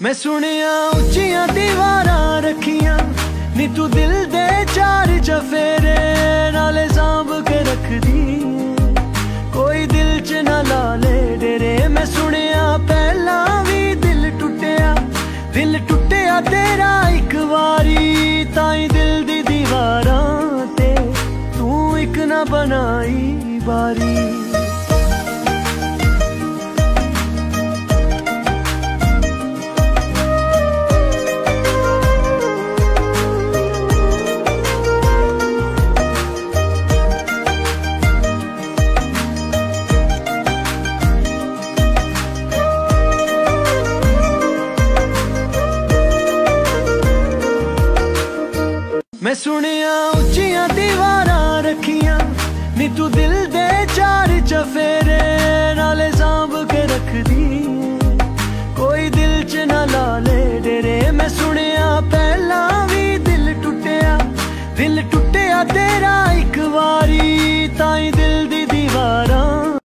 मैं सुनिया उच्चियां दीवारां रखियां नी तू दिल दे चार चफेरे नाले सांभ के रख दी कोई दिल च ना ला ले डेरे। मैं सुनिया पहला भी दिल टुटिया तेरा एक वारी ताई दिल दी दीवारां ते तू एक ना बनाई बारी। मैं सुनिया उच्चियां दीवारां रखियां नी तू दिल दे चार चफेरे नाले सांभ के रख दी कोई दिल च ना ला ले डेरे। मैं सुनिया पहला भी दिल टुटिया तेरा एक वारी